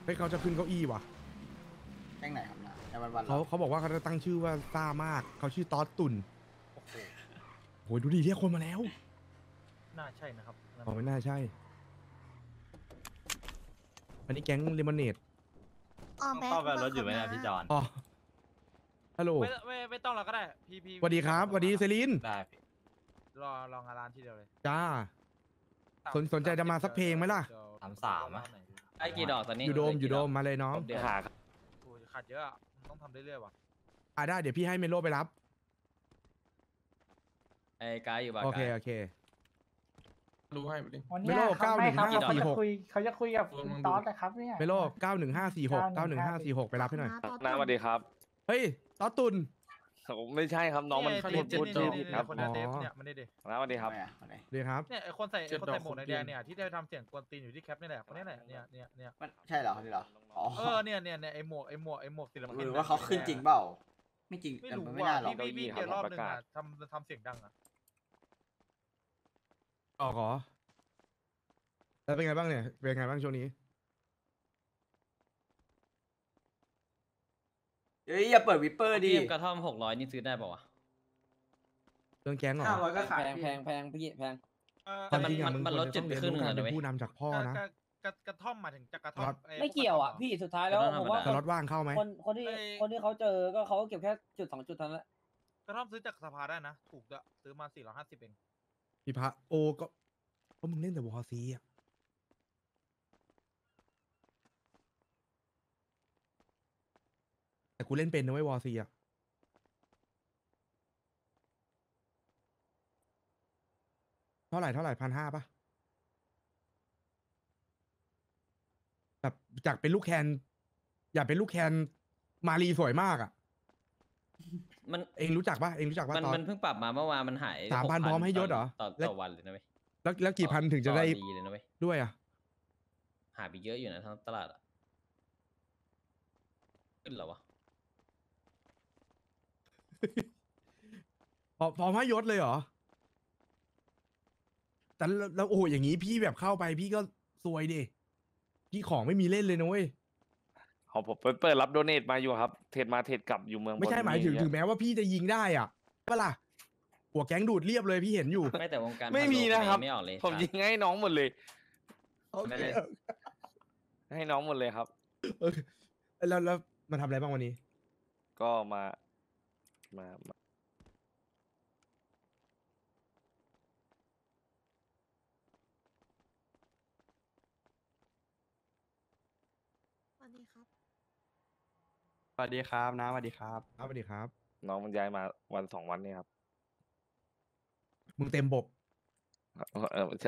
ฮ้ยเขาจะขึ้นเก้าอี้ว่ะแก๊งไหนครับนะในวันเขาบอกว่าเขาจะตั้งชื่อว่าซ่ามากเขาชื่อตอสตุนโอ้โหโหดูดิเรียกคนมาแล้วน่าใช่นะครับอ๋อไม่น่าใช่ อันนี้แก๊งเลมอนเนดอ๋อต้องแบ็คเข้าไปรถอยู่ไหมครันะบพี่จอนอ๋อฮัลโหลไม่ต้องเราก็ได้พี่สวัสดีครับสวัสดีเซรินได้พี่รองานร้านที่เดียวเลยจ้า สนใจจะมาสักเพลงไหมล่ะ 33อะไอ้กี่ดอกตอนนี้อยู่โดมมาเลยน้องเดี๋ยวหาครับโอ้ยขาดเยอะอะมันต้องทำเรื่อยๆว่ะได้เดี๋ยวพี่ให้เมโลไปรับไอ้กายอยู่บ้านโอเคกายโอเครู้ให้ไปดิวันเมเนี้ยโลเขาไม่ครับ 91546 เขาจะคุยกับคุณต๊อดนะครับเนี่ยเมโล91546ไปรับให้หน่อยน้าสวัสดีครับเฮ้ยตอสตุนไม่ใช่ครับน้องมันพูดชื่อผิดครับคนนี้อ๋อเดฟเนี่ยมันนี่ดินะสวัสดีครับทำไมอ่ะอะไรดีครับเนี่ยไอคนใส่หมวกแดงเนี่ยที่ได้ทำเสียงกวนตีนอยู่ที่แคปนี่แหละคนนี้แหละเนี่ยมันใช่เหรอคนนี้เหรออ๋อเนี่ยไอหมวกศิลปินหรือว่าเขาขึ้นจริงเปล่าไม่จริงไม่แต่รู้มันไม่ว่าน่าหรอกพี่เจอรอบนึงอะทำเสียงดังอะออกเหรอแล้วเป็นไงบ้างเนี่ย เป็นไงบ้างช่วงนี้เฮ้ยอย่าเปิดวิปเปอร์ดิเทียมกระท่อม600นี่ซื้อได้ป่าวะเรื่องแก๊งเหรอ 500ก็ขายแพงพี่แพงควาจริงอะมันลดควรจุดไปต้องครึ่งหนึ่งเรียเลยนะเว้ยเป็นผู้นำจากพ่อนะกระท่อมมาถึงจากกระท่อมไม่เกี่ยวอ่ะพี่สุดท้ายแล้วผมว่าสล็อตว่างเข้าไหมคนที่เขาเจอก็เขาก็เก็บแค่จุด2จุดเท่านั้นแหละกระท่อมซื้อจากสภาได้นะถูกด้วยซื้อมา450เองพี่พระโอก็มึงเล่นแต่วอร์ซีอ่ะแต่กูเล่นเป็นนะเว้ยวอร์ซีอ่ะเท่าไหร่1,500ป่ะแบบจากเป็นลูกแคนอยากเป็นลูกแคนมารีสวยมากอ่ะมันเองรู้จักป่ะตอนมันเพิ่งปรับมาเมื่อวานมันหาย 3,000 พร้อมให้ยศเหรอต่อวันเลยนะเว้ยแล้วกี่พันถึงจะได้ต่อเลยนะเว้ยด้วยอ่ะหายไปเยอะอยู่นะทั้งตลาดอะขึ้นเหรอวะพร้อมให้ยศเลยเหรอ แต่แล้วโอ้โหอย่างนี้พี่แบบเข้าไปพี่ก็ซวยดิ พี่ของไม่มีเล่นเลยนะเว้ยผมเปิดรับโดเนทมาอยู่ครับ เทรดมาเทรดกลับอยู่เมืองไม่ใช่บนหมายถึงนี่ถึงแม้ว่าพี่จะยิงได้อ่ะใช่ปะล่ะหัวแก๊งดูดเรียบเลยพี่เห็นอยู่ไม่แต่วงการไม่มีนะครับไม่ออกเลยผมยิงให้น้องหมดเลยโอเคให้น้องหมดเลยครับเออแล้วมาทำอะไรบ้างวันนี้ก็มาสวัสดีครับสวัสดีครับนะสวัสดีครับครับสวัสดีครับน้องมันย้ายมาวัน2 วันเนี่ยครับมึงเต็มบบใช่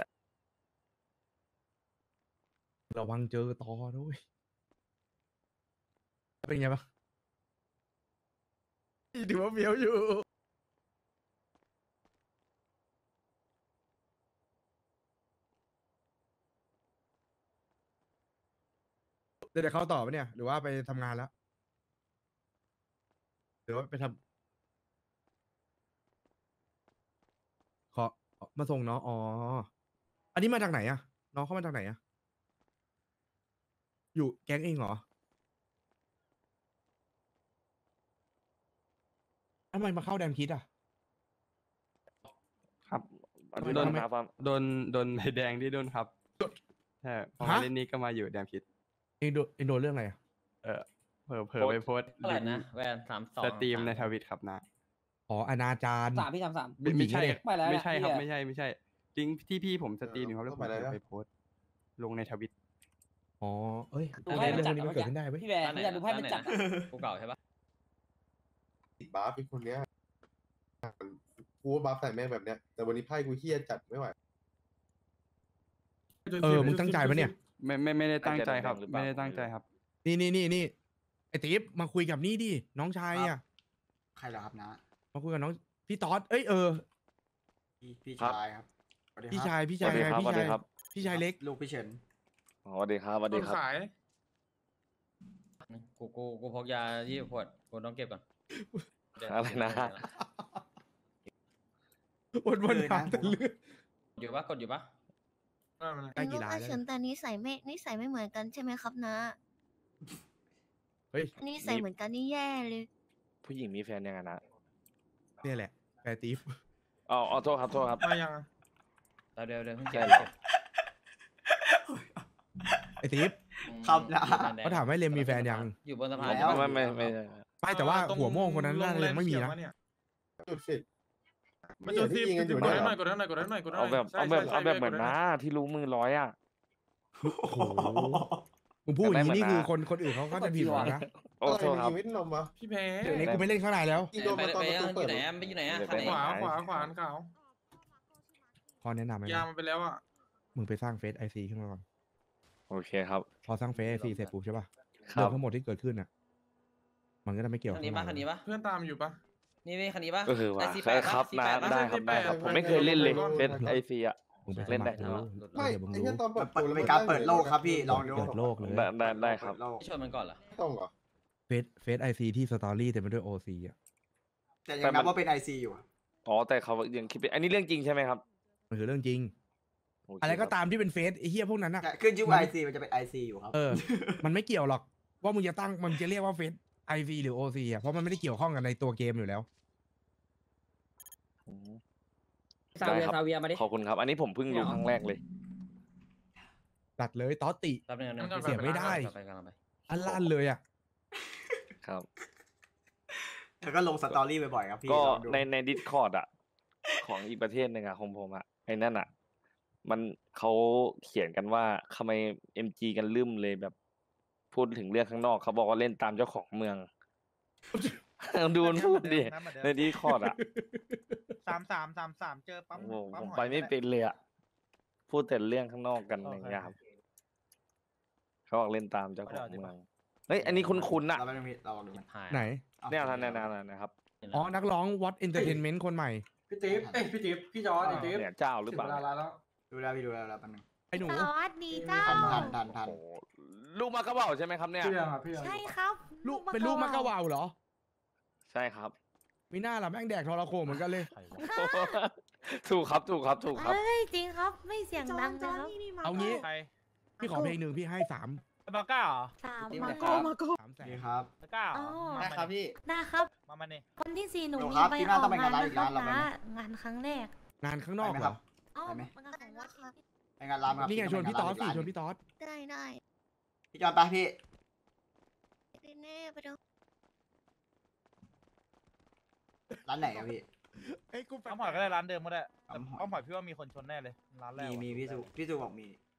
ระวังเจอตอด้วยเป็นไงบ้างถือว่าเฟี้ยวอยู่เดี๋ยวเข้าต่อปะเนี่ย หรือว่าไปทำงานแล้ว หรือว่าไปทำมาส่งเนาะอ๋อ อันนี้มาจากไหนอะน้องเข้ามาจากไหนอะอยู่แก๊งเองเหรอทำไมมาเข้าแดมคิดอะครับอันนี้โดนทำมาความโดนใบแดงที่โดนครับใช่พอมาเล่นนี้ก็มาอยู่แดมคิดเองโดนเรื่องอะไรอะเผลอไปโพสต์เท่าไหร่นะแวน32 สตรีมในทวิตครับนะอ๋ออนาจาร 3พี่ทำ3 ไม่ใช่ไม่แล้วไม่ใช่ครับพี่อะไม่ใช่ลิงก์ที่พี่ผมสตรีมอยู่ครับแล้วผมไปโพสต์ลงในทวิตอ๋อ เอ้ยดูให้เรื่มัอน งจัดนี้มันเกิดขึ้นได้เว้ยพี่แบร์พี่อยากดูให้มันจัดกูเก่าใช่ปะติดบัฟไอ้คนเนี้ยกูว่าบัฟใส่แม่งแบบเนี้ย แต่วันนี้ไพ่กูเฮี้ยจัดไม่ไหวมึงตั้งใจปะเนี่ยไม่ได้ตั้งใจครับ ไม่ได้ตั้งใจครับนี่ไอ้ติ๊บมาคุยกับนี่ดิ น้องชายอ่ะใครเหรอครับนะมาคุยกับน้อง พี่ต๊อดพี่ชายครับสวัสดีพี่ครับชาย พี่สวัชายสดีครับสวัสดีครับพี่ชายเล็กลูกพี่เฉินสวัสดีครับสวัสดีครับกูพกยา20 ขวดกูต้องเก็บก่อนอะไรนะวนๆถามแต่เรื่องอยู่ปะกดอยู่ปะใกล้กี่ล้านลูกแล้วเฉินแต่นิสัยไม่เหมือนกันใช่ไหมครับนะเฮ้ยอันนี้ใส่เหมือนกันนี่แย่เลยผู้หญิงมีแฟนยังไงนะเนี่ยแหละแฟร์ตีฟอ๋อโทษครับโทษครับมายังเราเดี๋ยวเพิ่งใช่เก็บเหรอไอ้ตีฟครับนะเขาถามว่าเลมมีแฟนยังอยู่บนสะพานแล้วไม่ไม่แต่ว่าหัวโม่งคนนั้นน่าจะยังไม่มีนะจุดสิมาจุดที่ยิงกันอยู่กเนี่ดยให้หน่อยกดให้หน่อยกดให้หน่อยกดให้หเอาน่อยแบบเอาแบบเอาแบบเหมือนน้าที่รู้มือร้อยอ่ะโอ้โหมึงพูดอย่างนี้นี่คือคนอื่นเขาก็จะผิดหวังนะโอ้โทษครับยิงไม่นมวะพี่เพเดี๋ยวนี้กูไม่เล่นข้างในแล้วยิงโดนไปมาตอนไปประตูอเปิดยู่ไหนอะไปอยู่ไหนอะเดี๋ยวคันไปไหนขวาอันขาวพอแนะนำไหมยามันไปแล้วอ่ะมึงไปสร้างเฟซไอซีขึ้นมาก่อนโอเคครับพอสร้างเฟซไอซีเสร็จปุ๊บใช่ป่ะคเรื่รัอบ งทั้งหมดที่เกิดขึ้นอ่ะ มันก็จะไม่เกี่ยวคันนี้ปะคันนี้ปะเพื่อนตามอยู่ปะนี่พี่คันนี้ปะว่ะได้48ปะครับนะ 48ปะได้ครับได้ครับ ผมไม่เคยเล่นเลยเฟซไอซีอ่ะมึงไปสเล่นมัได้ครดูไม่เดี๋ยวมึงไอ้รู้เหี้ยตอนเปิดประตูเป็นการเปิดโลกครับพี่ลองดูเปิดโลกเลยได้ครับเปิโลกพี่ชวนมันก่อนเหรอต้องเหรอเฟซไอซีที่สตอรี่เต็มไปด้วยโอซีอ่ะแต่ยังนับว่าเป็นไอซีอยู่อะอ๋อแต่เขายังคิดเป็นอันนี้เรื่องจริงใช่ไหมครับมันคือเรื่องจริงโเคอะไรก็คบตามที่เป็นเฟซไอเฮียพวกนั้นอ่ะขึ้นชื่อว่าไอซีมันจะเป็นไอซีอยู่ครับเออ มันไม่เกี่ยวหรอกว่ามึงจะตั้งมันจะเรียกว่าเฟซไอซีหรือโอซีอ่ะเพราะมันไม่ได้เกี่ยวข้องกันในตัวเกมอยู่แล้วอืมซาเวียซาเวียมาดิขอบคุณครับ อันนี้ผมเพิ่งรู้ครั้งแรกเลยตัดเลยตอติแป๊บนึงนะเสียไม่ได้ไปกันไปอันลั่นเลยอ่ะครับแล้วก็ลงสตอรี่บ่อยๆครับพี่ก็ลองดูในดิสคอร์ดอ่ะ ของอีกประเทศหนึ่งอ่ะของผมอ่ะไอ้นั่นอ่ะ มันเขาเขียนกันว่าทำไม MG กันลืมเลยแบบ พูดถึงเรื่องข้างนอกเขาบอกว่าเล่นตามเจ้าของเมือง ดูมันพูดดิในดิสคอร์ดอ่ะ 33เจอปั๊มโอ้โหปั๊ผมหอยไปไม่เป็นเลยอ่ะ พูดแต่เรื่องข้างนอกกันอย่างเงี้ยครับเขาบอกเล่นตามเจ้าของเมืองเฮ้ยอันนี้คุ้นๆอ่ะเราไม่ต้องพี่เราลองดูมันไหนเนี่ยท่านนะครับอ๋อ นักร้อง What Entertainment คนใหม่พี่ติ๊บพี่ติ๊บพี่จอร์ดไอ้ติ๊บเนี่ยเจ้าหรือเปล่าถึงเวลาแล้วดูแล้วพี่ดูแล้วแป๊บนึงไอ้หนูสวัสดีเจ้าทันโอ้โหลูกมากระเป๋าใช่ไหมครับเนี่ยพี่ยังอ่ะพี่ยังใช่ครับลูกเป็นลูกมักกะวาวเหรอใช่ครับมีหน้าล่ะแม่งแดกทรโขงเหมือนกันเลยถูกครับถูกครับเอ้ยจริงครับไม่เสียงดังนะครับเอางี้ใครพี่ขอเพลงหนึ่งพี่ให้3 บาก้าเหรอสามติ๊บมาเลยโกครับมาโก 3แสนี่นครับบาก้าเหรออ๋อมามานี่ได้ครับมานี่คนที่สี่หนูโหลมีครับใบพี่อน่าอกต้องไปงานงานร้านอีกนะคร้ารันบเราไหมนะงานครั้งแรกงานข้างนอกไปไหมเหครรัอบอ๋อไปไหมงานของวัดครับไปงานร้านครับนี่ไงชวนพี่ต๊อดสิชวนพี่ต๊อดได้ได้พี่จอนไปพี่แน่ไปดูร้านไหนครับพี่เอ้ยกูปั๊มหอยก็ได้ร้านเดิมก็ได้แต่ปั๊มหอยปั๊มหอยพี่ว่ามีคนชนแน่เลยร้านแรกมีว่ะพี่สุบอกมี